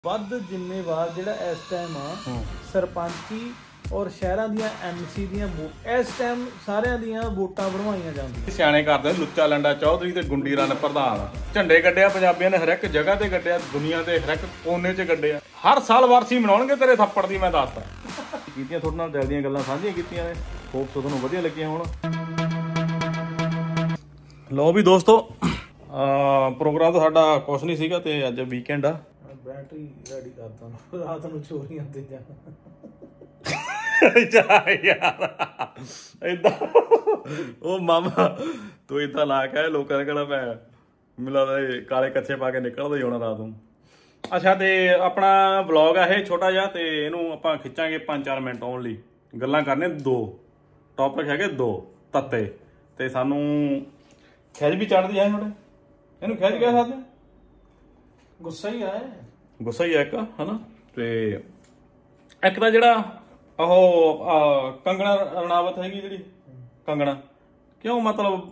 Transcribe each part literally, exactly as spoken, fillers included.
ਵੱਧ ਜ਼ਿੰਮੇਵਾਰ ਜਿਹੜਾ ਇਸ ਟਾਈਮ ਆ ਸਰਪੰਚੀ ਔਰ ਸ਼ਹਿਰਾਂ ਦੀਆਂ ਐਮਸੀ ਦੀਆਂ ਇਸ ਟਾਈਮ ਸਾਰਿਆਂ ਦੀਆਂ ਵੋਟਾਂ ਬਣਵਾਈਆਂ ਜਾਂਦੀਆਂ। ਸਿਆਣੇ ਕਰਦੇ ਲੁੱਚਾ ਲੰਡਾ ਚੌਧਰੀ ਤੇ ਗੁੰਡੀ ਰਨ ਪ੍ਰਧਾਨ ਝੰਡੇ ਗੱਡਿਆ ਪੰਜਾਬੀਆਂ ਨੇ ਹਰ ਇੱਕ ਜਗ੍ਹਾ ਤੇ ਗੱਡਿਆ, ਦੁਨੀਆ ਦੇ ਹਰ ਇੱਕ ਕੋਨੇ 'ਚ ਗੱਡਿਆ। ਹਰ ਸਾਲ ਵਾਰਸੀ ਮਨਾਉਣਗੇ ਤੇਰੇ ਥੱਪੜ ਦੀ, ਮੈਂ ਦੱਸਦਾ। ਕੀਤੀਆਂ ਤੁਹਾਡੇ ਨਾਲ ਦਿਲ ਦੀਆਂ ਗੱਲਾਂ ਸਾਂਝੀਆਂ ਕੀਤੀਆਂ ਨੇ, ਹੋਪ ਸੋ ਤੁਹਾਨੂੰ ਵਧੀਆ ਲੱਗੀਆਂ ਹੋਣ। ਲਓ ਵੀ ਦੋਸਤੋ, ਪ੍ਰੋਗਰਾਮ ਤਾਂ ਸਾਡਾ ਕੁਛ ਨਹੀਂ ਸੀਗਾ ਤੇ ਅੱਜ ਵੀਕਐਂਡ ਆ। ਬੈਟਰੀ ਰੈਡੀ ਕਰਤਾ, ਰਾਤ ਨੂੰ ਚੋਰੀਆਂ ਤੇ ਜਾ ਯਾਰ ਏਦਾਂ ਉਹ ਮਾਮਾ ਤੂੰ ਏਦਾਂ ਲਾ ਕੇ ਲੋਕਾਂ ਨੇ ਕਹਿਣਾ ਮੈਂ ਮਿਲਾ ਕਾਲੇ ਕੱਛੇ ਪਾ ਕੇ ਨਿਕਲਦਾ ਹੀ ਹੋਣਾ ਰਾਤ ਨੂੰ। ਅੱਛਾ, ਤੇ ਆਪਣਾ ਵਲੌਗ ਆ ਇਹ ਛੋਟਾ ਜਿਹਾ, ਤੇ ਇਹਨੂੰ ਆਪਾਂ ਖਿੱਚਾਂਗੇ ਪੰਜ ਚਾਰ ਮਿੰਟ ਓਨਲੀ। ਗੱਲਾਂ ਕਰਨੇ ਦੋ ਟੌਪਿਕ ਹੈਗੇ, ਦੋ ਤੱਤੇ, ਤੇ ਸਾਨੂੰ ਖਿੱਚ ਵੀ ਚੜ੍ਹਦੀ ਹੈ ਥੋੜੇ। ਇਹਨੂੰ ਖਿੱਚ ਕਹਿ ਸਕਦੇ, ਗੁੱਸਾ ਹੀ ਆ, ਗੁੱਸਾ ਹੀ ਆ ਇੱਕ, ਹਨਾ। ਤੇ ਇੱਕ ਤਾਂ ਜਿਹੜਾ ਉਹ ਕੰਗਣਾ ਰਣਾਵਤ ਹੈਗੀ, ਜਿਹੜੀ ਕੰਗਣਾ ਕਿਉਂ ਮਤਲਬ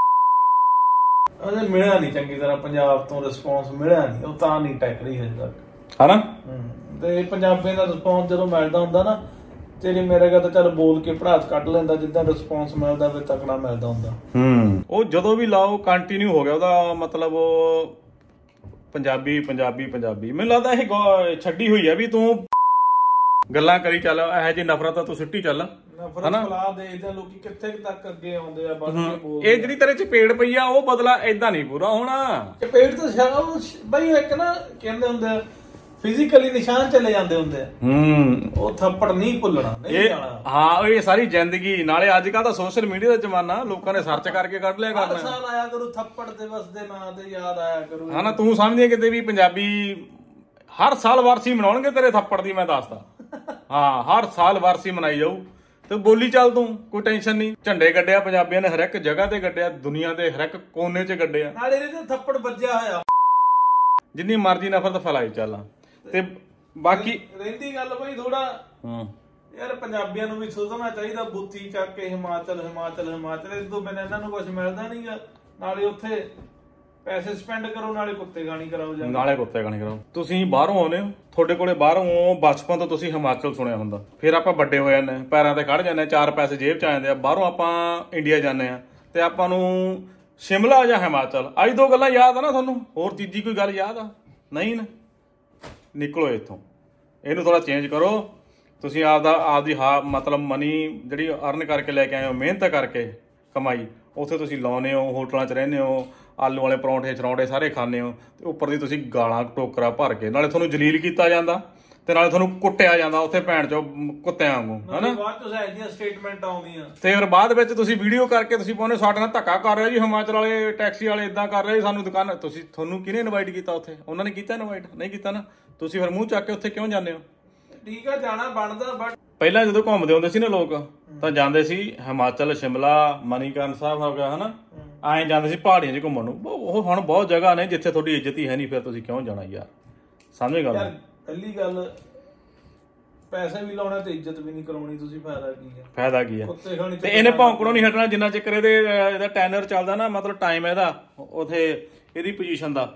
ਉਹਨੇ ਮਿਲਿਆ ਨਹੀਂ ਚੰਗੀ ਤਰ੍ਹਾਂ, ਪੰਜਾਬ ਤੋਂ ਰਿਸਪੌਂਸ ਮਿਲਿਆ ਨਹੀਂ, ਉਹ ਤਾਂ ਨਹੀਂ ਟੈਕ ਰਹੀ ਹਜੇ ਤੱਕ, ਹਨਾ। ਤੇ ਪੰਜਾਬੀਆਂ ਦਾ ਰਿਸਪੌਂਸ ਜਦੋਂ ਮਿਲਦਾ ਹੁੰਦਾ ਨਾ, ਤੇਰੇ ਮੇਰੇ ਗਾ ਤਾਂ ਚੱਲ ਬੋਲ ਕੇ ਪੜਾਸ ਕੱਢ ਲੈਂਦਾ, ਜਿੱਦਾਂ ਰਿਸਪੌਂਸ ਮਿਲਦਾ ਫਿਰ ਤਕੜਾ ਮਿਲਦਾ ਹੁੰਦਾ। ਹੂੰ ਉਹ ਜਦੋਂ ਵੀ ਲਾਓ ਕੰਟੀਨਿਊ ਹੋ ਗਿਆ ਉਹਦਾ ਮਤਲਬ ਪੰਜਾਬੀ ਪੰਜਾਬੀ ਪੰਜਾਬੀ। ਮੈਨੂੰ ਲੱਗਦਾ ਇਹ ਛੱਡੀ ਹੋਈ ਆ ਵੀ ਤੂੰ ਗੱਲਾਂ ਕਰੀ ਚੱਲ, ਇਹੋ ਜਿਹੀ ਨਫ਼ਰਤ ਤੂੰ ਸਿੱਟੀ ਚੱਲ, ਨਫ਼ਰਤ ਫੈਲਾ ਦੇ। ਇਹਦੇ ਲੋਕੀ ਕਿੱਥੇ ਤੱਕ ਅੱਗੇ ਆਉਂਦੇ ਆ, ਵੱਧ ਕੇ ਬੋਲਦੇ। ਇਹ ਜਿਹੜੀ ਤੇਰੇ ਚਪੇੜ ਪਈ ਆ ਉਹ ਬਦਲਾ ਏਦਾਂ ਨਹੀਂ ਪੂਰਾ ਹੋਣਾ। ਚਪੇੜ ਤਾਂ ਬਈ ਇੱਕ ਨਾ ਕਹਿੰਦੇ ਹੁੰਦੇ ਫਿਜ਼ੀਕਲੀ ਨਿਸ਼ਾਨ ਚਲੇ ਜਾਂਦੇ ਹੁੰਦੇ ਆ। ਹੂੰ ਉਹ ਥੱਪੜ ਨਹੀਂ ਭੁੱਲਣਾ, ਨਹੀਂ ਜਾਣਾ। ਹਾਂ ਇਹ ਸਾਰੀ ਜ਼ਿੰਦਗੀ ਨਾਲੇ ਅੱਜ ਕੱਲ ਤਾਂ ਸੋਸ਼ਲ ਮੀਡੀਆ ਦਾ ਜ਼ਮਾਨਾ, ਲੋਕਾਂ ਨੇ ਸਰਚ ਕਰਕੇ ਕੱਢ ਲਿਆ ਕਰਨਾ। ਹਰ ਸਾਲ ਆਇਆ ਕਰੂ ਥੱਪੜ ਦਿਵਸ ਦੇ ਨਾਂ ਤੇ ਯਾਦ ਆਇਆ ਕਰੂ, ਹਨਾ। ਤੂੰ ਸਮਝਦੀ ਕਿਤੇ ਵੀ ਪੰਜਾਬੀ ਹਰ ਸਾਲ ਵਾਰਸੀ ਮਨਾਉਣਗੇ ਤੇਰੇ ਥੱਪੜ ਦੀ, ਮੈਂ ਦੱਸਦਾ। ਹਾਂ ਹਰ ਸਾਲ ਵਾਰਸੀ ਮਨਾਈ ਜਾਊ ਤੇ ਬੋਲੀ ਚੱਲ ਤੂੰ, ਕੋਈ ਟੈਨਸ਼ਨ ਨਹੀਂ। ਝੰਡੇ ਗੱਡਿਆ ਪੰਜਾਬੀਆਂ ਨੇ ਹਰ ਇੱਕ ਜਗ੍ਹਾ ਤੇ ਗੱਡਿਆ, ਦੁਨੀਆ ਦੇ ਹਰ ਇੱਕ ਕੋਨੇ 'ਚ ਗੱਡਿਆ। ਨਾਲੇ ਇਹਦੇ ਥੱਪੜ ਵੱਜਿਆ ਹੋਇਆ, ਜਿੰਨੀ ਮਰਜ਼ੀ ਨਫ਼ਰਤ ਫੈਲਾਈ ਚੱਲ। ਤੇ ਬਾਕੀ ਰਹਿੰਦੀ ਗੱਲ ਬਈ ਥੋੜਾ ਯਾਰ ਪੰਜਾਬੀਆਂ ਨੂੰ ਵੀ ਸੋਚਣਾ ਚਾਹੀਦਾ, ਬੁੱਤੀ ਚੱਕ ਕੇ ਹਿਮਾਚਲ ਹਿਮਾਚਲ ਹਿਮਾਚਲ ਇਸ ਤੋਂ ਬਿਨਾਂ ਇਹਨਾਂ ਨੂੰ ਕੁਝ ਮਿਲਦਾ ਨਹੀਂਗਾ। ਨਾਲੇ ਉੱਥੇ ਪੈਸੇ ਸਪੈਂਡ ਕਰੋ, ਨਾਲੇ ਕੁੱਤੇ ਗਾਣੀ ਕਰਾਓ, ਜਾਂ ਨਾਲੇ ਕੁੱਤੇ ਗਾਣੀ ਕਰਾਓ। ਤੁਸੀਂ ਬਾਹਰੋਂ ਆਉਂਦੇ ਹੋ, ਤੁਹਾਡੇ ਕੋਲੇ ਬਾਹਰੋਂ ਬਚਪਨ ਤੋਂ ਤੁਸੀਂ ਹਿਮਾਚਲ ਸੁਣਿਆ ਹੁੰਦਾ, ਫਿਰ ਆਪਾਂ ਵੱਡੇ ਹੋ ਜਾਂਦੇ, ਪੈਰਾਂ ਤੇ ਖੜ ਜਾਂਦੇ, ਚਾਰ ਪੈਸੇ ਜੇਬ 'ਚ ਆ ਜਾਂਦੇ ਆ। ਬਾਹਰੋਂ ਆਪਾਂ ਇੰਡੀਆ ਜਾਂਦੇ ਆ ਤੇ ਆਪਾਂ ਨੂੰ ਸ਼ਿਮਲਾ ਜਾਂ ਹਿਮਾਚਲ, ਆਹੀ ਦੋ ਗੱਲਾਂ ਯਾਦ ਆ ਨਾ ਤੁਹਾਨੂੰ, ਹੋਰ ਤੀਜੀ ਕੋਈ ਗੱਲ ਯਾਦ ਆ ਨਹੀਂ ਨਾ। ਨਿਕਲੋ ਇੱਥੋਂ, ਇਹਨੂੰ ਥੋੜਾ ਚੇਂਜ ਕਰੋ। ਤੁਸੀਂ ਆਪਦਾ ਆਪਦੀ ਹਾ ਮਤਲਬ ਮਨੀ ਜਿਹੜੀ ਅਰਨ ਕਰਕੇ ਲੈ ਕੇ ਆਏ ਹੋ, ਮਿਹਨਤ ਕਰਕੇ ਕਮਾਈ, ਉੱਥੇ ਤੁਸੀਂ ਲਾਉਂਦੇ ਹੋ, ਹੋਟਲਾਂ 'ਚ ਰਹਿੰਦੇ ਹੋ, ਆਲੂ ਵਾਲੇ ਪਰੌਂਠੇ ਚਰੌਂਠੇ ਸਾਰੇ ਖਾਂਦੇ ਹੋ, ਤੇ ਉੱਪਰ ਦੀ ਤੁਸੀਂ ਗਾਲਾਂ ਟੋਕਰਾ ਭਰ ਕੇ, ਨਾਲੇ ਤੁਹਾਨੂੰ ਜਲੀਲ ਕੀਤਾ ਜਾਂਦਾ ਤੇ ਨਾਲੇ ਤੁਹਾਨੂੰ ਕੁੱਟਿਆ ਜਾਂਦਾ ਉੱਥੇ ਭੈਣ ਚੋਂ ਕੁੱਤਿਆਂ ਵਾਂਗੂ, ਹਨਾ। ਬਾਅਦ ਚ ਇਹਦੀਆਂ ਸਟੇਟਮੈਂਟ ਆਉਂਦੀਆਂ ਤੇ ਫਿਰ ਬਾਅਦ ਵਿੱਚ ਤੁਸੀਂ ਵੀਡੀਓ ਕਰਕੇ ਤੁਸੀਂ ਪਾਉਂਦੇ ਸਾਡੇ ਨਾਲ ਧੱਕਾ ਕਰ ਰਹੇ ਜੀ, ਹਿਮਾਚਲ ਵਾਲੇ ਟੈਕਸੀ ਵਾਲੇ ਇਦਾਂ ਕਰ ਰਹੇ ਸਾਨੂੰ ਦੁਕਾਨ। ਤੁਸੀਂ ਤੁਹਾਨੂੰ ਕਿਹਨੇ ਇਨਵਾਈਟ ਕੀਤਾ ਉੱਥੇ? ਉਹਨਾਂ ਨੇ ਕੀਤਾ ਇਨਵਾਈਟ? ਨਹੀਂ ਕੀਤਾ ਨਾ। ਤੁਸੀਂ ਫਿਰ ਮੂੰਹ ਚੱਕ ਕੇ ਉੱਥੇ ਕਿਉਂ ਜਾਂਦੇ ਹੋ? ਠੀਕ ਆ, ਜਾਣਾ ਬਣਦਾ, ਬਟ ਪਹਿਲਾਂ ਜਦੋਂ ਘੁੰਮਦੇ ਹੁੰਦੇ ਸੀ ਨਾ ਲੋਕ, ਤਾਂ ਜਾਂਦੇ ਸੀ ਹਿਮਾਚਲ, ਸ਼ਿਮਲਾ, ਮਨੀਕਰਨ ਸਾਹਿਬ ਹੋ ਗਿਆ, ਹਨਾ, ਐਂ ਜਾਂਦੇ ਸੀ ਪਹਾੜੀਆਂ 'ਚ ਘੁੰਮਣ ਨੂੰ। ਉਹ ਹੁਣ ਬਹੁਤ ਜਗ੍ਹਾ ਨੇ ਜਿੱਥੇ ਤੁਹਾਡੀ ਇੱਜ਼ਤ ਹੀ ਹੈ ਨਹੀਂ, ਫਿਰ ਤੁਸੀਂ ਕਿਉਂ ਜਾਣਾ ਯਾਰ? ਸਮਝ ਗੱਲ? ਪਹਿਲੀ ਗੱਲ ਪੈਸੇ ਵੀ ਲਾਉਣਾ ਤੇ ਇੱਜ਼ਤ ਵੀ ਨਹੀਂ ਕਰਾਉਣੀ, ਤੁਸੀਂ ਫਾਇਦਾ ਕੀ ਹੈ? ਫਾਇਦਾ ਕੀ ਹੈ? ਤੇ ਇਹਨੇ ਭੌਂਕਣੋਂ ਨਹੀਂ ਹਟਣਾ ਜਿੰਨਾ ਚਿਰ ਇਹਦੇ ਇਹਦਾ ਟੈਨਰ ਚੱਲਦਾ ਨਾ, ਮਤਲਬ ਟਾਈਮ ਇਹਦਾ ਉਥੇ ਇਹਦੀ ਪੋਜੀਸ਼ਨ ਦਾ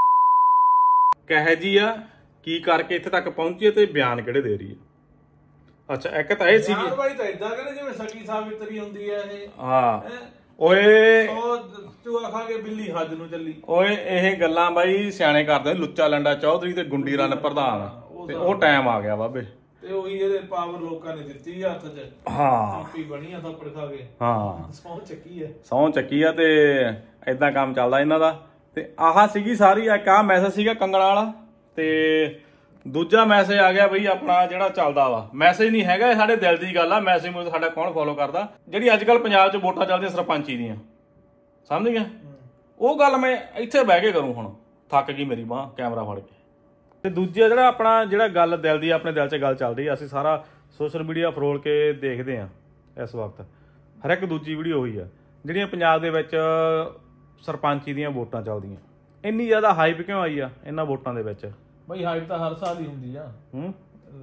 ਕਹੇ ਜੀ ਆ, ਕੀ ਕਰਕੇ ਇੱਥੇ ਤੱਕ ਪਹੁੰਚੀ ਤੇ ਬਿਆਨ ਕਿਹੜੇ ਦੇ ਰਹੀ ਹੈ। ਅੱਛਾ, ਇੱਕ ਤਾਂ ਇਹ ਸੀ ਬਾਈ ਤਾਂ ਇਦਾਂ ਕਹਿੰਦੇ ਜਿਵੇਂ ਸਕੀ ਸਾਬਿਤਰੀ ਹੁੰਦੀ ਹੈ ਇਹ। ਹਾਂ ਓਏ ਚੂਹਾ ਖਾ ਕੇ ਬਿੱਲੀ ਹੱਜ ਨੂੰ ਚੱਲੀ। ਓਏ ਇਹ ਗੱਲਾਂ ਬਾਈ ਸਿਆਣੇ ਕਰਦੇ, ਲੁੱਚਾ ਲੰਡਾ ਚੌਧਰੀ ਤੇ ਗੁੰਡੀ ਰਨ ਪ੍ਰਧਾਨ, ਤੇ ਉਹ ਟਾਈਮ ਆ ਗਿਆ ਬਾਬੇ। ਤੇ ਉਹੀ ਇਹਦੇ ਪਾਵਰ ਲੋਕਾਂ ਨੇ ਦਿੱਤੀ ਹੱਥ 'ਚ। ਹਾਂ ਆਪੀ ਬਣੀ ਆ ਥੱਪੜ ਖਾ ਕੇ। ਹਾਂ ਸਹੁੰ ਚੱਕੀ ਹੈ, ਸਹੁੰ ਚੱਕੀ ਆ, ਤੇ ਏਦਾਂ ਕੰਮ ਚੱਲਦਾ ਇਹਨਾਂ ਦਾ। ਤੇ ਆਹ ਸੀਗੀ ਸਾਰੀ ਇੱਕ ਆਹ ਮੈਸੇਜ ਸੀਗਾ ਕੰਗਣਾ ਵਾਲਾ, ਤੇ ਦੂਜਾ ਮੈਸੇਜ ਆ ਗਿਆ ਬਈ ਆਪਣਾ ਜਿਹੜਾ ਚੱਲਦਾ ਵਾ। ਮੈਸੇਜ ਨਹੀਂ ਹੈਗਾ, ਸਾਡੇ ਦਿਲ ਦੀ ਗੱਲ ਆ। ਮੈਸੇਜ ਨੂੰ ਸਾਡਾ ਕੌਣ ਫੋਲੋ ਕਰਦਾ? ਜਿਹੜੀ ਅੱਜ ਕੱਲ ਪੰਜਾਬ 'ਚ ਵੋਟਾਂ ਚੱਲਦੀਆਂ ਸਰਪੰਚੀ ਦੀਆਂ, ਸਮਝ ਗਿਆ? ਉਹ ਗੱਲ ਮੈਂ ਇੱਥੇ ਬਹਿ ਕੇ ਕਰੂੰ, ਹੁਣ ਥੱਕ ਗਈ ਮੇਰੀ ਬਾਂਹ ਕੈਮਰਾ ਫੜ ਕੇ। ਤੇ ਦੂਜਾ ਜਿਹੜਾ ਆਪਣਾ ਜਿਹੜਾ ਗੱਲ ਦਿਲ ਦੀ, ਆਪਣੇ ਦਿਲ 'ਚ ਗੱਲ ਚੱਲ ਰਹੀ, ਅਸੀਂ ਸਾਰਾ ਸੋਸ਼ਲ ਮੀਡੀਆ ਫਰੋਲ ਕੇ ਦੇਖਦੇ ਹਾਂ ਇਸ ਵਕਤ। ਹਰ ਇੱਕ ਦੂਜੀ ਵੀਡੀਓ ਹੋਈ ਆ ਜਿਹੜੀਆਂ ਪੰਜਾਬ ਦੇ ਵਿੱਚ ਸਰਪੰਚੀ ਦੀਆਂ ਵੋਟਾਂ ਚੱਲਦੀਆਂ। ਇੰਨੀ ਜ਼ਿਆਦਾ ਹਾਈਪ ਕਿਉਂ ਆਈ ਆ ਇਹਨਾਂ ਵੋਟਾਂ ਦੇ ਵਿੱਚ? ਬਈ ਹਾਈਪ ਤਾਂ ਹਰ ਸਾਲ ਹੀ ਹੁੰਦੀ ਆ। ਹੂੰ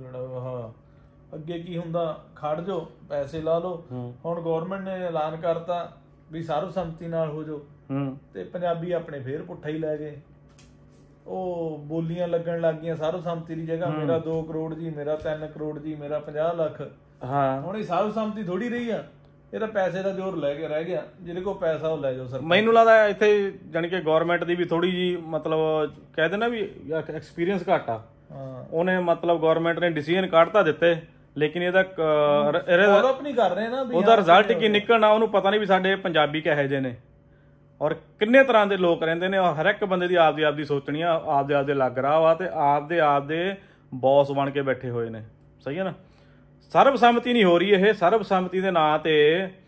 ਅੱਗੇ ਕੀ ਹੁੰਦਾ, ਖੜ ਜਾਓ, ਪੈਸੇ ਲਾ ਲਓ। ਹੁਣ ਗੌਰਮੈਂਟ ਨੇ ਐਲਾਨ ਕਰਤਾ ਵੀ ਸਰਬਸੰਮਤੀ ਨਾਲ ਹੋ ਜਾਓ, ਤੇ ਪੰਜਾਬੀ ਆਪਣੇ ਫੇਰ ਪੁੱਠਾ ਹੀ ਲੈ ਗਏ। ਉਹ ਬੋਲੀਆਂ ਲੱਗਣ ਲੱਗ ਗਈਆਂ ਸਰਬਸੰਮਤੀ ਦੀ ਜਗ੍ਹਾ, ਮੇਰਾ ਦੋ ਕਰੋੜ ਜੀ, ਮੇਰਾ ਤਿੰਨ ਕਰੋੜ ਜੀ, ਮੇਰਾ ਪੰਜਾਹ ਲੱਖ। ਹਾਂ ਹੁਣ ਇਹ ਸਰਬਸੰਮਤੀ ਥੋੜੀ ਰਹੀ ਆ, ਇਹ ਤਾਂ ਪੈਸੇ ਦਾ ਜ਼ੋਰ ਲੈ ਕੇ ਰਹਿ ਗਿਆ, ਜਿਹਦੇ ਕੋਲ ਪੈਸਾ ਉਹ ਲੈ ਜਾਓ ਸਰ। ਮੈਨੂੰ ਲੱਗਦਾ ਇੱਥੇ ਜਾਣੀ ਕਿ ਗਵਰਨਮੈਂਟ ਦੀ ਵੀ ਥੋੜੀ ਜੀ ਮਤਲਬ ਕਹਿ ਦੇਣਾ ਵੀ ਐਕਸਪੀਰੀਅੰਸ ਘੱਟ ਆ। ਹਾਂ ਉਹਨੇ ਮਤਲਬ ਗਵਰਨਮੈਂਟ ਨੇ ਡਿਸੀਜਨ ਕੱਢ ਤਾਂ ਦਿੱਤੇ, ਲੇਕਿਨ ਇਹਦਾ ਫੋਲੋਅਪ ਨਹੀਂ ਕਰ ਰਹੇ ਨਾ, ਉਹਦਾ ਰਿਜ਼ਲਟ ਕੀ ਨਿਕਲਣਾ ਉਹਨੂੰ ਪਤਾ ਨਹੀਂ ਵੀ ਸਾਡੇ ਪੰਜਾਬੀ ਕਿਹੋ ਜਿਹੇ ਨੇ ਔਰ ਕਿੰਨੇ ਤਰ੍ਹਾਂ ਦੇ ਲੋਕ ਰਹਿੰਦੇ ਨੇ। ਹਰ ਇੱਕ ਬੰਦੇ ਦੀ ਆਪਦੀ ਆਪਦੀ ਸੋਚਣੀ ਆ, ਆਪਦੇ ਆਪਦੇ ਲੱਗ ਰਹਾ ਵਾ ਤੇ ਆਪਦੇ ਆਪਦੇ ਬੌਸ ਬਣ ਕੇ ਬੈਠੇ ਹੋਏ ਨੇ। ਸਹੀ ਹੈ ਨਾ। ਸਰਬਸੰਮਤੀ ਨਹੀਂ ਹੋ ਰਹੀ, ਇਹ ਸਰਬਸੰਮਤੀ ਦੇ ਨਾਂ ਤੇ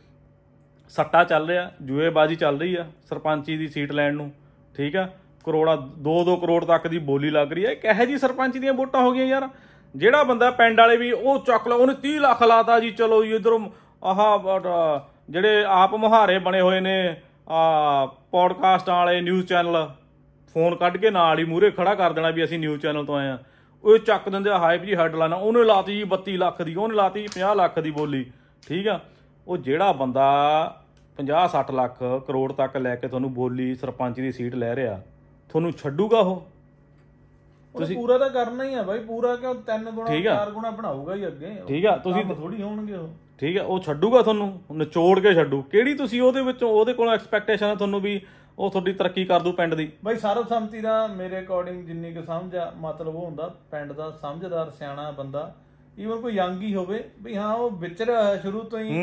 ਸੱਟਾ ਚੱਲ ਰਿਹਾ, ਜੂਏਬਾਜ਼ੀ ਚੱਲ ਰਹੀ ਆ ਸਰਪੰਚੀ ਦੀ ਸੀਟ ਲੈਣ ਨੂੰ। ਠੀਕ ਆ, ਕਰੋੜਾ ਦੋ ਦੋ ਕਰੋੜ ਤੱਕ ਦੀ ਬੋਲੀ ਲੱਗ ਰਹੀ ਹੈ। ਕਿਹੋ ਜਿਹੀ ਸਰਪੰਚ ਦੀਆਂ ਵੋਟਾਂ ਹੋ ਗਈਆਂ ਯਾਰ। ਜਿਹੜਾ ਬੰਦਾ ਪਿੰਡ ਵਾਲੇ ਵੀ ਉਹ ਚੱਕ ਲਾ, ਉਹਨੇ ਤੀਹ ਲੱਖ ਲਾਤਾ ਜੀ, ਚਲੋ ਜੀ ਇੱਧਰੋਂ ਆਹ ਜਿਹੜੇ ਆਪ ਮੁਹਾਰੇ ਬਣੇ ਹੋਏ ਨੇ ਆ ਪੋਡਕਾਸਟਾਂ ਵਾਲੇ ਨਿਊਜ਼ ਚੈਨਲ, ਫੋਨ ਕੱਢ ਕੇ ਨਾਲ ਹੀ ਮੂਹਰੇ ਖੜਾ ਕਰ ਦੇਣਾ ਵੀ ਅਸੀਂ ਨਿਊਜ਼ ਚੈਨਲ ਤੋਂ ਆਏ ਆ। ਉਹ ਚੱਕ ਦਿੰਦੇ ਹਾਈਪ ਜੀ ਹੈਡਲਾਈਨ, ਉਹਨੇ ਲਾਤੀ ਜੀ ਬੱਤੀ ਲੱਖ ਦੀ, ਉਹਨੇ ਲਾਤੀ ਜੀ ਪੰਜਾਹ ਲੱਖ ਦੀ ਬੋਲੀ। ਠੀਕ ਆ, ਉਹ ਜਿਹੜਾ ਬੰਦਾ ਪੰਜਾਹ ਸੱਠ ਲੱਖ ਕਰੋੜ ਤੱਕ ਲੈ ਕੇ ਤੁਹਾਨੂੰ ਬੋਲੀ ਸਰਪੰਚ ਦੀ ਸੀਟ ਲੈ ਰਿਹਾ, ਤੁਹਾਨੂੰ ਛੱਡੂਗਾ ਉਹ? ਤੁਸੀਂ ਪੂਰਾ ਤਾਂ ਕਰਨਾ ਹੀ ਆ ਬਾਈ, ਪੂਰਾ ਕਿਉਂ ਤਿੰਨ ਗੁਣਾ ਚਾਰ ਗੁਣਾ ਬਣਾਊਗਾ ਹੀ ਅੱਗੇ। ਠੀਕ ਆ, ਤੁਸੀਂ ਥੋੜੀ ਹੋਣਗੇ ਉਹ। ਠੀਕ ਆ, ਉਹ ਛੱਡੂਗਾ ਤੁਹਾਨੂੰ, ਨਿਚੋੜ ਕੇ ਛੱਡੂ। ਕਿਹੜੀ ਤੁਸੀਂ ਉਹਦੇ ਵਿੱਚੋਂ ਉਹਦੇ ਕੋਲੋਂ ਐਕਸਪੈਕਟੇਸ਼ਨ ਆ ਤੁਹਾਨੂੰ ਵੀ ਉਹ ਤੁਹਾਡੀ ਤਰੱਕੀ ਕਰ ਦੂ ਪਿੰਡ ਦੀ? ਬਾਈ ਸਰਬਸੰਮਤੀ ਦਾ ਮੇਰੇ ਅਕੋਰਡਿੰਗ ਜਿੰਨੀ ਕੁ ਸਮਝ ਆ, ਮਤਲਬ ਉਹ ਹੁੰਦਾ ਪਿੰਡ ਦਾ ਸਮਝਦਾਰ ਸਿਆਣਾ ਬੰਦਾ, ਈਵਨ ਕੋਈ ਯੰਗ ਹੀ ਹੋਵੇ ਵੀ ਹਾਂ ਉਹ ਵਿਚਰਿਆ ਹੋਇਆ ਸ਼ੁਰੂ ਤੋਂ ਹੀ,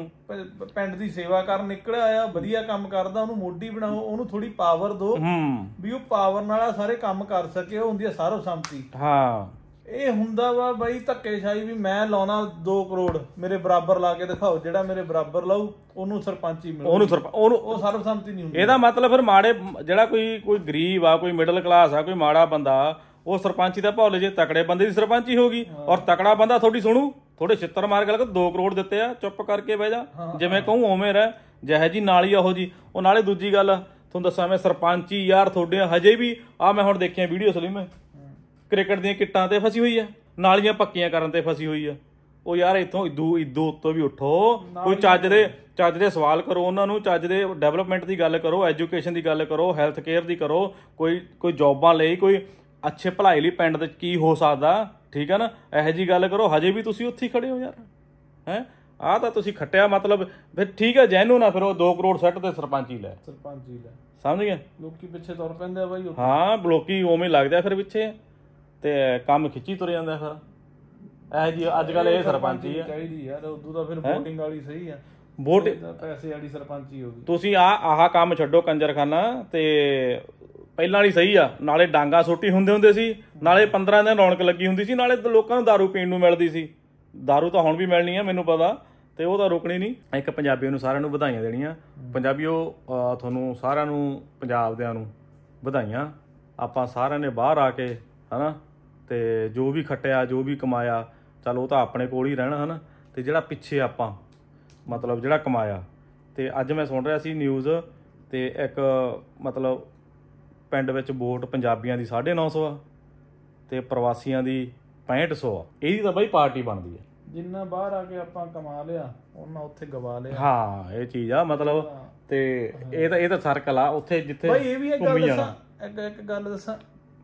ਪਿੰਡ ਦੀ ਸੇਵਾ ਕਰਨ ਨਿਕਲਿਆ ਆਇਆ, ਵਧੀਆ ਕੰਮ ਕਰਦਾ, ਉਹਨੂੰ ਮੋਢੀ ਬਣਾਓ, ਉਹਨੂੰ ਥੋੜੀ ਪਾਵਰ ਦਿਓ ਵੀ ਉਹ ਪਾਵਰ ਨਾਲ ਸਾਰੇ ਕੰਮ ਕਰ ਸਕੇ। ਉਹ ਹੁੰਦੀ ਆ ਸਰਬਸੰਮਤੀ। ਹਾਂ, ਇਹ ਹੁੰਦਾ ਵਾ ਬਾਈ ਧੱਕੇਸ਼ਾਹੀ ਵੀ ਮੈਂ ਲਾਉਣਾ ਦੋ ਕਰੋੜ, ਮੇਰੇ ਬਰਾਬਰ ਲਾ ਕੇ ਦਿਖਾਓ, ਜਿਹੜਾ ਮੇਰੇ ਬਰਾਬਰ ਲਾਊ ਉਹਨੂੰ ਸਰਪੰਚੀ ਮਿਲੂ, ਉਹਨੂੰ ਉਹਨੂੰ ਉਹ ਸਰਬਸੰਮਤੀ ਨਹੀਂ ਹੁੰਦੀ। ਇਹਦਾ ਮਤਲਬ ਫਿਰ ਮਾੜੇ ਜਿਹੜਾ ਕੋਈ ਕੋਈ ਗਰੀਬ ਆ, ਕੋਈ ਮਿਡਲ ਕਲਾਸ ਆ, ਕੋਈ ਮਾੜਾ ਬੰਦਾ, ਉਹ ਸਰਪੰਚੀ ਦਾ ਭੁੱਲ ਜੇ, ਤਕੜੇ ਬੰਦੇ ਦੀ ਸਰਪੰਚੀ ਹੋਗੀ। ਔਰ ਤਕੜਾ ਬੰਦਾ ਤੁਹਾਡੀ ਸੁਣੂ, ਥੋੜੇ ਛਿੱਤਰ ਮਾਰ ਕੇ ਦੋ ਕਰੋੜ ਦਿੱਤੇ ਆ, ਚੁੱਪ ਕਰਕੇ ਬਹਿ ਜਾ, ਜਿਵੇਂ ਕਹੂੰ ਉਵੇਂ ਰਹਿ, ਜਿਹੋ ਜੀ ਨਾਲੀ ਉਹੋ ਜੀ। ਉਹ ਨਾਲੇ ਦੂਜੀ ਗੱਲ ਤੁਹਾਨੂੰ ਦੱਸਾਂ ਮੈਂ, ਸਰਪੰਚੀ ਯਾਰ ਤੁਹਾਡੇ ਹਜੇ ਵੀ ਆ ਮੈਂ ਹੁਣ ਦੇਖਿਆ ਵੀਡੀਓ ਸਲੀਮ ਕ੍ਰਿਕਟ ਦੀਆਂ ਕਿੱਟਾਂ ਤੇ ਫਸੀ ਹੋਈ ਆ, ਨਾਲੀਆਂ ਪੱਕੀਆਂ ਕਰਨ ਤੇ ਫਸੀ ਹੋਈ ਆ। ਉਹ ਯਾਰ ਇੱਥੋਂ ਇਦੂ ਇਦੂ ਉੱਤੋਂ ਵੀ ਉੱਠੋ, ਕੋਈ ਚੱਜ ਦੇ ਚੱਜ ਦੇ ਸਵਾਲ ਕਰੋ ਉਹਨਾਂ ਨੂੰ, ਚੱਜ ਦੇ ਡਿਵੈਲਪਮੈਂਟ ਦੀ ਗੱਲ ਕਰੋ, ਐਜੂਕੇਸ਼ਨ ਦੀ ਗੱਲ ਕਰੋ, ਹੈਲਥ ਕੇਅਰ ਦੀ ਕਰੋ, ਕੋਈ ਕੋਈ ਜੌਬਾਂ ਲਈ, ਕੋਈ ਅੱਛੇ ਭਲਾਈ ਲਈ ਪਿੰਡ ਦੇ ਕੀ ਹੋ ਸਕਦਾ। ਠੀਕ ਹੈ ਨਾ, ਇਹੋ ਜਿਹੀ ਗੱਲ ਕਰੋ। ਹਜੇ ਵੀ ਤੁਸੀਂ ਉੱਥੇ ਹੀ ਖੜੇ ਹੋ ਯਾਰ। ਹੈ ਆਹ ਤਾਂ ਤੁਸੀਂ ਖੱਟਿਆ, ਮਤਲਬ ਫਿਰ ਠੀਕ ਹੈ ਜੈਨੂ ਨਾ, ਫਿਰ ਉਹ ਦੋ ਕਰੋੜ ਸੈੱਟ ਤੇ ਸਰਪੰਚੀ ਲੈ ਸਰਪੰਚੀ ਲੈ ਸਮਝ ਗਏ। ਲੋਕੀ ਪਿੱਛੇ ਤੁਰ ਪੈਂਦੇ ਆ ਬਾਈ। ਹਾਂ, ਲੋਕੀ ਉਵੇਂ ਲੱਗਦਾ ਫਿਰ ਪਿੱਛੇ ਤੇ ਕੰਮ ਖਿੱਚੀ ਤੁਰ ਜਾਂਦਾ ਫਿਰ। ਇਹ ਜੀ ਅੱਜ ਕੱਲ ਇਹ ਸਰਪੰਚੀ ਆ ਚਾਹੀਦੀ ਯਾਰ, ਉਦੋਂ ਤਾਂ ਫਿਰ ਵੋਟਿੰਗ ਵਾਲੀ ਸਹੀ ਆ, ਵੋਟ ਪੈਸੇ ਵਾਲੀ ਸਰਪੰਚੀ ਹੋ ਗਈ। ਤੁਸੀਂ ਆ ਆਹ ਕੰਮ ਛੱਡੋ ਕੰਜਰਖਾਨਾ, ਤੇ ਪਹਿਲਾਂ ਵਾਲੀ ਸਹੀ ਆ। ਨਾਲੇ ਡਾਂਗਾ ਸੋਟੀ ਹੁੰਦੇ ਹੁੰਦੇ ਸੀ, ਨਾਲੇ ਪੰਦਰਾਂ ਦਿਨ ਰੌਣਕ ਲੱਗੀ ਹੁੰਦੀ ਸੀ, ਨਾਲੇ ਲੋਕਾਂ ਨੂੰ ਦਾਰੂ ਪੀਣ ਨੂੰ ਮਿਲਦੀ ਸੀ। ਦਾਰੂ ਤਾਂ ਹੁਣ ਵੀ ਮਿਲਣੀ ਆ ਮੈਨੂੰ ਪਤਾ, ਤੇ ਉਹ ਤਾਂ ਰੁਕਣੀ ਨਹੀਂ। ਇੱਕ ਪੰਜਾਬੀਆਂ ਨੂੰ ਸਾਰਿਆਂ ਨੂੰ ਵਧਾਈਆਂ ਦੇਣੀਆਂ। ਪੰਜਾਬੀਓ ਤੁਹਾਨੂੰ ਸਾਰਿਆਂ ਨੂੰ, ਪੰਜਾਬ ਦਿਆਂ ਨੂੰ ਵਧਾਈਆਂ। ਆਪਾਂ ਸਾਰਿਆਂ ਨੇ ਬਾਹਰ ਆ ਕੇ ਹਨਾ, ਤੇ ਜੋ ਵੀ ਖੱਟਿਆ, ਜੋ ਵੀ ਕਮਾਇਆ, ਚੱਲ ਉਹ ਤਾਂ ਆਪਣੇ ਕੋਲ ਹੀ ਰਹਿਣਾ ਹਨਾ, ਤੇ ਜਿਹੜਾ ਪਿੱਛੇ ਆਪਾਂ ਮਤਲਬ ਜਿਹੜਾ ਕਮਾਇਆ। ਤੇ ਅੱਜ ਮੈਂ ਸੁਣ ਰਿਹਾ ਸੀ ਨਿਊਜ਼, ਤੇ ਇੱਕ ਮਤਲਬ ਪਿੰਡ ਵਿੱਚ ਵੋਟ ਪੰਜਾਬੀਆਂ ਦੀ ਸਾਢੇ ਨੌ ਸੌ ਆ, ਤੇ ਪ੍ਰਵਾਸੀਆਂ ਦੀ ਪੈਂਹਠ ਸੌ ਆ। ਇਹਦੀ ਤਾਂ ਬਾਈ ਪਾਰਟੀ ਬਣਦੀ ਹੈ। ਜਿੰਨਾ ਬਾਹਰ ਆ ਕੇ ਆਪਾਂ ਕਮਾ ਲਿਆ, ਉਹਨਾਂ ਉੱਥੇ ਗਵਾ ਲਿਆ। ਹਾਂ, ਇਹ ਚੀਜ਼ ਆ ਮਤਲਬ। ਤੇ ਇਹ ਤਾਂ ਇਹ ਤਾਂ ਸਰਕਲ ਆ ਉੱਥੇ ਜਿੱਥੇ ਬਾਈ। ਇਹ ਵੀ ਇੱਕ ਗੱਲ ਦੱਸਾਂ, ਇੱਕ ਇੱਕ ਗੱਲ ਦੱਸਾਂ,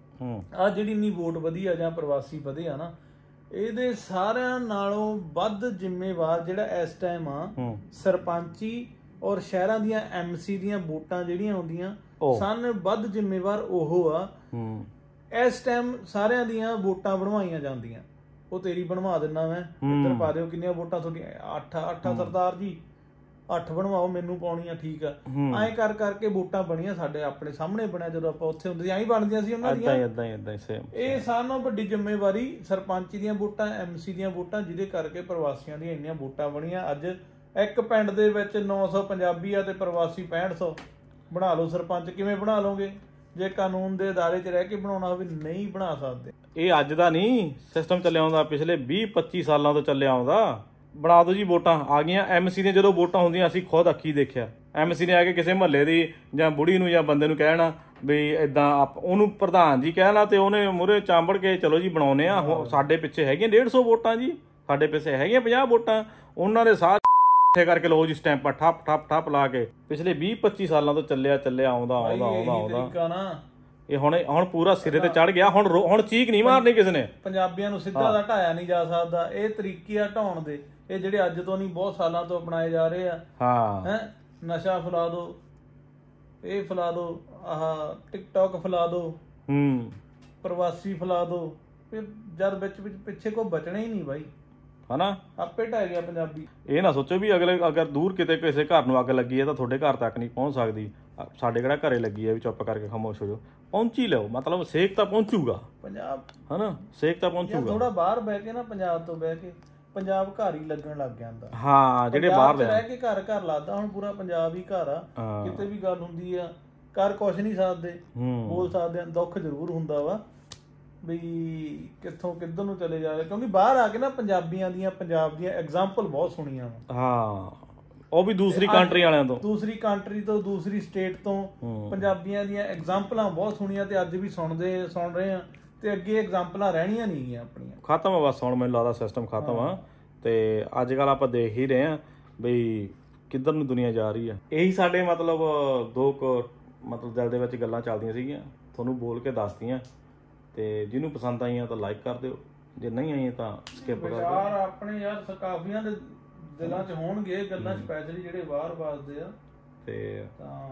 ਆ ਜਿਹੜੀ ਇੰਨੀ ਵੋਟ ਵਧੀ ਆ ਜਾਂ ਪ੍ਰਵਾਸੀ ਵਧੇ ਆ ਨਾ, ਇਹਦੇ ਸਾਰਿਆਂ ਨਾਲੋਂ ਵੱਧ ਜ਼ਿੰਮੇਵਾਰ ਜਿਹੜਾ ਇਸ ਟਾਈਮ ਆ ਸਰਪੰਚੀ ਔਰ ਸ਼ਹਿਰਾਂ ਦੀਆਂ ਐਮਸੀ ਦੀਆਂ ਵੋਟਾਂ ਜਿਹੜੀਆਂ ਆਉਂਦੀਆਂ ਸਨ, ਵੱਧ ਜ਼ਿੰਮੇਵਾਰ ਉਹ ਆ। ਇਸ ਟਾਈਮ ਸਾਰਿਆਂ ਦੀਆਂ ਵੋਟਾਂ ਬਣਵਾਈਆਂ ਜਾਂਦੀਆਂ। ਉਹ ਤੇਰੀ ਬਣਵਾ ਦਿੰਦਾ ਮੈਂ, ਇੱਧਰ ਪਾ ਦਿਓ ਕਿੰਨੀਆਂ ਵੋਟਾਂ ਤੁਹਾਡੀਆਂ, ਅੱਠ ਅੱਠ ਸਰਦਾਰ ਜੀ, ਅੱਠ ਬਣਵਾਓ, ਮੈਨੂੰ ਪਾਉਣੀਆਂ। ਠੀਕ ਆ, ਐਂ ਕਰ ਕਰਕੇ ਵੋਟਾਂ ਬਣੀਆਂ। ਸਾਡੇ ਆਪਣੇ ਸਾਹਮਣੇ ਬਣਿਆ, ਜਦੋਂ ਆਪਾਂ ਉੱਥੇ ਹੁੰਦੇ ਸੀ ਐਂ ਬਣਦੀਆਂ ਸੀ ਉਹਨਾਂ ਦੀਆਂ। ਏਦਾਂ ਏਦਾਂ ਇਹ ਸਾਰਿਆਂ ਨਾਲੋਂ ਵੱਡੀ ਜ਼ਿੰਮੇਵਾਰੀ ਸਰਪੰਚੀ ਦੀਆਂ ਵੋਟਾਂ, ਐਮਸੀ ਦੀਆਂ ਵੋਟਾਂ, ਜਿਹਦੇ ਕਰਕੇ ਪ੍ਰਵਾਸੀਆਂ ਦੀਆਂ ਇੰਨੀਆਂ ਵੋਟਾਂ ਬਣੀਆਂ। ਅੱਜ ਇੱਕ ਪਿੰਡ ਦੇ ਵਿੱਚ ਨੌ ਸੌ ਪੰਜਾਬੀ ਆ ਤੇ ਪ੍ਰਵਾਸੀ ਪੈਂਹਠ ਸੌ। ਬਣਾ ਲਓ ਸਰਪੰਚ, ਕਿਵੇਂ ਬਣਾ ਲਓਗੇ? ਜੇ ਕਾਨੂੰਨ ਦੇ ਅਦਾਰੇ 'ਚ ਰਹਿ ਕੇ ਬਣਾਉਣਾ ਹੋਵੇ, ਨਹੀਂ ਬਣਾ ਸਕਦੇ। ਇਹ ਅੱਜ ਦਾ ਨਹੀਂ ਸਿਸਟਮ ਚੱਲਿਆ ਆਉਂਦਾ, ਪਿਛਲੇ ਵੀਹ ਪੱਚੀ ਸਾਲਾਂ ਤੋਂ ਚੱਲਿਆ ਆਉਂਦਾ। ਬਣਾ ਦਿਓ ਜੀ, ਵੋਟਾਂ ਆ ਗਈਆਂ। ਐਮਸੀ ਦੀਆਂ ਜਦੋਂ ਵੋਟਾਂ ਹੁੰਦੀਆਂ, ਅਸੀਂ ਖੁਦ ਅੱਖੀ ਦੇਖਿਆ, ਐਮਸੀ ਨੇ ਆ ਕੇ ਕਿਸੇ ਮੁਹੱਲੇ ਦੀ ਜਾਂ ਬੁੜੀ ਨੂੰ ਜਾਂ ਬੰਦੇ ਨੂੰ ਕਹਿਣਾ ਵੀ ਏਦਾਂ, ਉਹਨੂੰ ਪ੍ਰਧਾਨ ਜੀ ਕਹਿਣਾ, ਤੇ ਉਹਨੇ ਮੂਹਰੇ ਚਾਂਬੜ ਕੇ ਚਲੋ ਜੀ ਬਣਾਉਨੇ ਆ। ਸਾਡੇ ਪਿੱਛੇ ਹੈਗੀਆਂ ਡੇਢ ਸੌ ਵੋਟਾਂ ਜੀ, ਸਾਡੇ ਪਿੱਛੇ ਹੈਗੀਆਂ ਪੰਜਾਹ ਵੋਟਾਂ। ਉਹਨਾਂ ਦੇ ਸਾਰੇ ਇਕੱਠੇ ਕਰਕੇ ਲਓ ਜੀ ਸਟੈਂਪਾਂ, ਠੱਪ ਠੱਪ ਠੱਪ ਲਾ ਕੇ। ਪਿਛਲੇ ਵੀਹ ਪੱਚੀ ਸਾਲਾਂ ਤੋਂ ਚੱਲਿਆ ਚੱਲਿਆ ਆਉਂਦਾ ਆਉਂਦਾ ਆਉਂਦਾ ਆਉਂਦਾ ਇਹ ਹੁਣ ਹੁਣ ਪੂਰਾ ਸਿਰੇ ਤੇ ਚੜ ਗਿਆ। ਹੁਣ ਰੋ- ਹੁਣ ਚੀਕ ਨਹੀਂ ਮਾਰਨੀ ਕਿਸੇ ਨੇ। ਪੰਜਾਬੀਆਂ ਨੂੰ ਸਿੱਧਾ ਦਾ ਢਾਇਆ ਨਹੀਂ ਜਾ ਸਕਦਾ। ਇਹ ਤਰੀਕੇ ਆ ਢਾਉਣ ਦੇ, ਇਹ ਜਿਹੜੇ ਅੱਜ ਤੋਂ ਨਹੀਂ ਬਹੁਤ ਸਾਲਾਂ ਤੋਂ ਅਪਣਾਏ ਜਾ ਰਹੇ ਆ। ਹਾਂ ਹੈ ਨਸ਼ਾ ਫੈਲਾ ਦੋ, ਇਹ ਫੈਲਾ ਦੋ, ਆਹ ਟਿਕਟੌਕ ਫੈਲਾ ਦੋ, ਹੂੰ ਪ੍ਰਵਾਸੀ ਫੈਲਾ ਦੋ, ਫਿਰ ਜਦ ਵਿੱਚ ਵਿੱਚ ਪਿੱਛੇ ਕੋਈ ਬਚਣਾ ਹੀ ਨਹੀਂ ਬਾਈ, ਹਨਾ। ਆਪੇ ਢਹਿ ਗਿਆ ਪੰਜਾਬੀ। ਇਹ ਨਾ ਸੋਚੋ ਵੀ ਅਗਲੇ ਅਗਰ ਦੂਰ ਕਿਤੇ ਕਿਸੇ ਘਰ ਨੂੰ ਅੱਗ ਲੱਗੀ ਹੈ ਤਾਂ ਤੁਹਾਡੇ ਘਰ ਤੱਕ ਨਹੀਂ ਪਹੁੰਚ ਸਕਦੀ। ਅ- ਸਾਡੇ ਕਿਹੜਾ ਘਰੇ ਲੱਗੀ ਹੈ ਵੀ ਚੁੱਪ ਕਰਕੇ ਖਾਮੋਸ਼ ਹੋ ਜਾਓ। ਪਹੁੰਚੀ ਲਓ, ਮਤਲਬ ਸੇਕ ਤਾਂ ਪਹੁੰਚੂਗਾ, ਪੰਜਾਬ ਹਨਾ। ਸੇਕ ਤਾਂ ਯਾਰ ਪਹੁੰਚੂਗਾ। ਥੋੜਾ ਬਾਹਰ ਬਹਿ ਕੇ ਨਾ, ਪੰਜਾਬ ਤੋਂ ਬਹਿ ਕੇ ਪੰਜਾਬ ਘਰ ਹੀ ਲੱਗਣ ਲੱਗ ਜਾਂਦਾ। ਹਾਂ ਜਿਹੜੇ ਬਾਹਰ ਦੇ ਰਹਿ ਕੇ ਘਰ ਘਰ ਲੱਗਦਾ। ਹੁਣ ਪੂਰਾ ਪੰਜਾਬ ਹੀ ਘਰ ਆ। ਹਾਂ। ਕਿਤੇ ਵੀ ਗੱਲ ਹੁੰਦੀ ਆ ਕਰ ਕੁਛ ਨਹੀਂ ਸਕਦੇ, ਹੂੰ ਬੋਲ ਸਕਦੇ ਆ। ਦੁੱਖ ਜ਼ਰੂਰ ਹੁੰਦਾ ਵਾ ਵੀ ਕਿੱਥੋਂ ਕਿੱਧਰ ਨੂੰ ਚਲੇ ਜਾ ਰਹੇ, ਕਿਉਂਕਿ ਬਾਹਰ ਆ ਕੇ ਨਾ ਪੰਜਾਬੀਆਂ ਦੀਆਂ ਪੰਜਾਬ ਦੀਆਂ ਐਗਜ਼ਾਮਪਲ ਬਹੁਤ ਸੁਣੀਆਂ ਵਾ। ਹਾਂ ਉਹ ਵੀ ਦੂਸਰੀ ਕੰਟਰੀ ਵਾਲਿਆਂ ਤੋਂ, ਦੂਸਰੀ ਕੰਟਰੀ ਤੋਂ, ਦੂਸਰੀ ਸਟੇਟ ਤੋਂ ਪੰਜਾਬੀਆਂ ਦੀਆਂ ਐਗਜ਼ਾਮਪਲਾਂ ਬਹੁਤ ਸੁਣੀਆਂ ਤੇ ਅੱਜ ਵੀ ਸੁਣਦੇ ਸੁਣ ਰਹੇ ਆ ਤੇ ਅੱਗੇ ਐਗਜ਼ਾਮਪਲਾਂ ਰਹਿਣੀਆਂ ਨਹੀਂ ਗੀਆਂ ਆਪਣੀਆਂ। ਖਤਮ ਆ ਬਸ ਹੁਣ, ਮੈਨੂੰ ਲੱਗਦਾ ਸਿਸਟਮ ਖਤਮ ਆ। ਤੇ ਅੱਜ ਕੱਲ ਆਪਾਂ ਦੇਖ ਹੀ ਰਹੇ ਆ ਬਈ ਕਿੱਧਰ ਨੂੰ ਦੁਨੀਆ ਜਾ ਰਹੀ ਆ। ਇਹੀ ਸਾਡੇ ਮਤਲਬ ਦੋ ਕੁ ਮਤਲਬ ਦਿਲ ਦੇ ਵਿੱਚ ਗੱਲਾਂ ਚੱਲਦੀਆਂ ਸੀਗੀਆਂ, ਤੁਹਾਨੂੰ ਬੋਲ ਕੇ ਦੱਸਤੀਆਂ। ਤੇ ਜਿਹਨੂੰ ਪਸੰਦ ਆਈਆਂ ਤਾਂ ਲਾਈਕ ਕਰ ਦਿਓ, ਜੇ ਨਹੀਂ ਆਈਆਂ ਤਾਂ ਸਕਿਪ ਕਰ ਦਿਓ। ਵਿਚਾਰ ਆਪਣੇ ਯਾਰ ਸਕਾਫੀਆਂ ਦੇ ਦਿਲਾਂ 'ਚ ਹੋਣਗੇ, ਗੱਲਾਂ ਸਪੈਸ਼ਲੀ ਜਿਹੜੇ ਬਾਹਰ ਵੱਸਦੇ ਆ। ਤੇ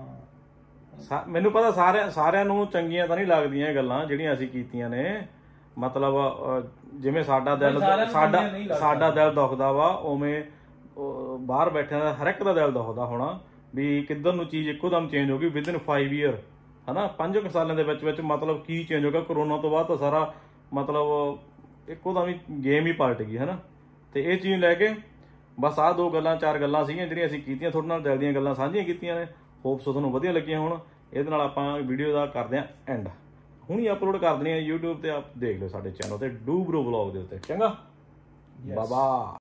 ਤਾਂ ਮੈਨੂੰ ਪਤਾ ਸਾਰਿਆਂ ਸਾਰਿਆਂ ਨੂੰ ਚੰਗੀਆਂ ਤਾਂ ਨਹੀਂ ਲੱਗਦੀਆਂ ਇਹ ਗੱਲਾਂ ਜਿਹੜੀਆਂ ਅਸੀਂ ਕੀਤੀਆਂ ਨੇ। ਮਤਲਬ ਅਹ, ਜਿਵੇਂ ਸਾਡਾ ਦਿਲ ਸਾਡਾ ਸਾਡਾ ਦਿਲ ਦੁਖਦਾ ਵਾ, ਉਵੇਂ ਉਹ ਬਾਹਰ ਬੈਠਿਆਂ ਦਾ ਹਰ ਇੱਕ ਦਾ ਦਿਲ ਦੁਖਦਾ ਹੋਣਾ ਵੀ ਕਿੱਧਰ ਨੂੰ ਚੀਜ਼ ਇੱਕੋ ਦਮ ਚੇਂਜ ਹੋ ਗਈ ਵਿਦਨ ਫਾਈਵ ਈਅਰ, ਹਨਾ। ਪੰਜ ਕੁ ਸਾਲਾਂ ਦੇ ਵਿੱਚ ਵਿੱਚ ਮਤਲਬ ਕੀ ਚੇਂਜ ਹੋ ਗਿਆ। ਕਰੋਨਾ ਤੋਂ ਬਾਅਦ ਤਾਂ ਸਾਰਾ ਮਤਲਬ ਇੱਕੋ ਦਮ ਹੀ ਗੇਮ ਹੀ ਪਲਟ ਗਈ, ਹਨਾ। ਤੇ ਇਹ ਚੀਜ਼ ਲੈ ਕੇ ਬਸ ਆਹ ਦੋ ਗੱਲਾਂ ਚਾਰ ਗੱਲਾਂ ਸੀਗੀਆਂ ਜਿਹੜੀਆਂ ਅਸੀਂ ਕੀਤੀਆਂ, ਤੁਹਾਡੇ ਨਾਲ ਦਿਲ ਦੀਆਂ ਗੱਲਾਂ ਸਾਂਝੀਆਂ ਕੀਤੀਆਂ ਨੇ। ਹੋਪਸ ਤੁਹਾਨੂੰ ਵਧੀਆ ਲੱਗੀਆਂ ਹੋਣ। ਇਹਦੇ ਨਾਲ ਆਪਾਂ ਵੀਡੀਓ ਦਾ ਕਰਦੇ ਹਾਂ ਐਂਡ। ਹੁਣੀ ਅਪਲੋਡ ਕਰ ਦੇਣੀ ਹੈ YouTube ਤੇ, ਆਪ ਦੇਖ ਲਿਓ ਸਾਡੇ ਚੈਨਲ ਤੇ ਡੂ ਬਰੋ ਵਲੌਗ ਦੇ ਉੱਤੇ। ਚੰਗਾ, ਬਾਬਾ।